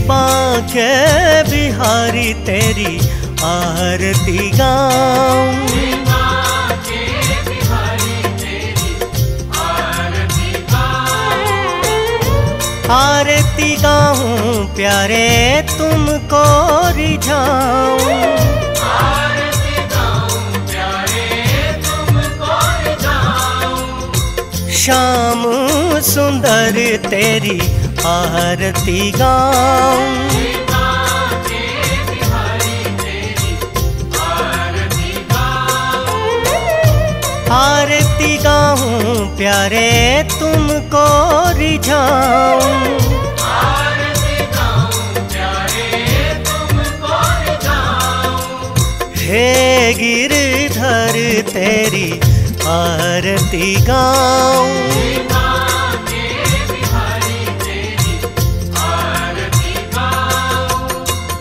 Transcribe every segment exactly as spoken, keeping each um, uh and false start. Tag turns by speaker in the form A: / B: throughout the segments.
A: बांके बिहारी तेरी आरती गाऊं।
B: श्री बांके बिहारी तेरी आरती गाऊं।
A: आरती गाऊं प्यारे तुमको रिझाऊं।
B: आरती गाऊं प्यारे तुमको रिझाऊं।
A: श्याम सुंदर तेरी आरती गाऊं।
B: श्री बांके बिहारी तेरी आरती गाऊं।
A: आरती गाऊं प्यारे तुमको रिझाऊं।
B: आरती गाऊं प्यारे तुमको रिझाऊं।
A: हे गिरधर तेरी आरती गाऊं।
B: श्री बांके बिहारी तेरी आरती गाऊं।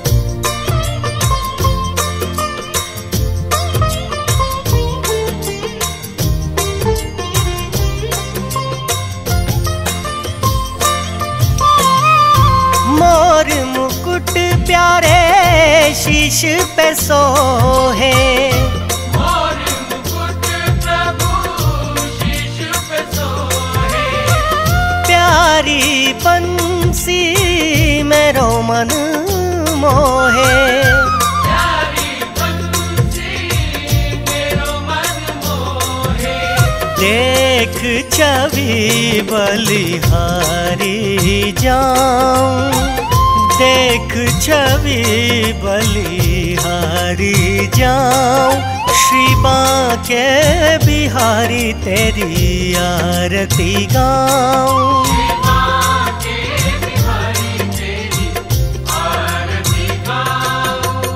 A: मोर मुकुट प्यारे शीश पे सोहे।
B: मोर मुकुट प्रभु शीश पे सोहे।
A: प्यारी बंसी मेरो मन मोहे।
B: प्यारी बंसी मेरो मन मोहे।
A: देख छवि बलिहारी जाऊं। देख छवि बलिहारी जाऊं। श्री बांके बिहारी तेरी आरती गाऊं।
B: श्री बांके बिहारी तेरी आरती गाऊं।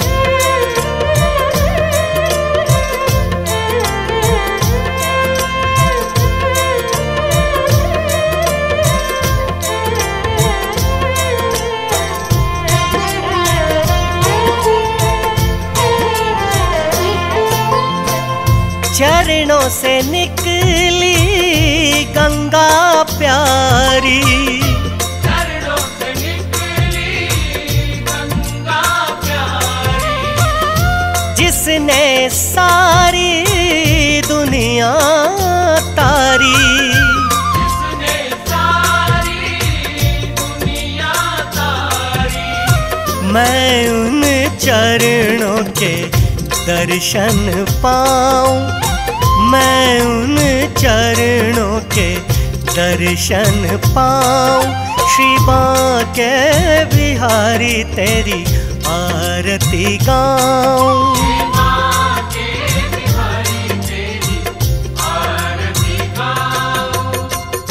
A: चरणों से निकली गंगा प्यारी।
B: चरणों से निकली गंगा प्यारी।
A: जिसने सारी दुनिया तारी।
B: जिसने सारी दुनिया तारी।
A: मैं उन चरणों के दर्शन पाऊं। मैं उन चरणों के दर्शन पाऊं। श्री बांके बिहारी तेरी आरती गाऊं।
B: श्री बांके बिहारी तेरी आरती गाऊं।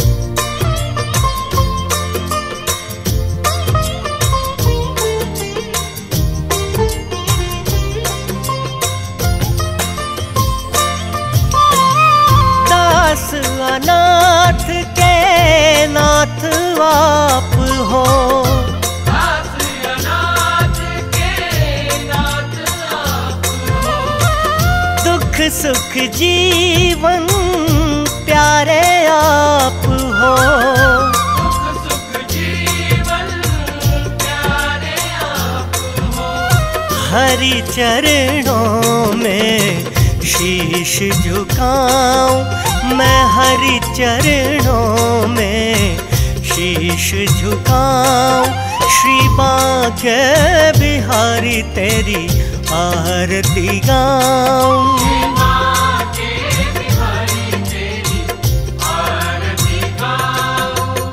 A: दास अनाथ के नाथ आप हो।
B: दास अनाथ के नाथ आप हो।
A: दुख सुख जीवन प्यारे आप हो।
B: दुख सुख जीवन प्यारे आप हो।
A: हरि चरणों में शीश झुकाऊं। मैं हरि चरणों में शीश झुकाऊं। श्री बांके बिहारी तेरी आरती गाऊं।
B: श्री बांके बिहारी तेरी आरती गाऊं।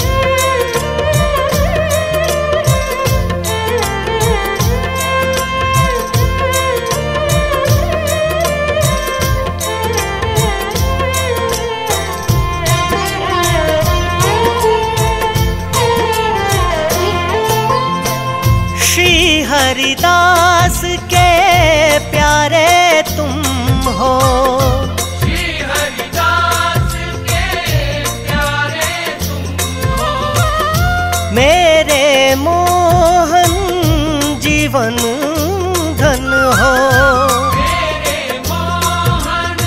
A: श्री हरिदास के प्यारे तुम हो।
B: श्री हरिदास के प्यारे तुम हो।
A: मेरे मोहन जीवन धन हो।
B: मेरे मोहन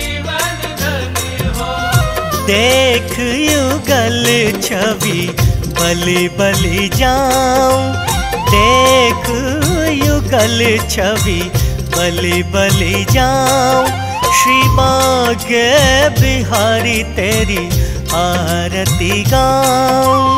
B: जीवन धन हो।
A: देख युगल छवि बलि बलि जाऊं देख युगल छवि, बलि बलि जाऊं श्री बांके बिहारी तेरी आरती गाऊं।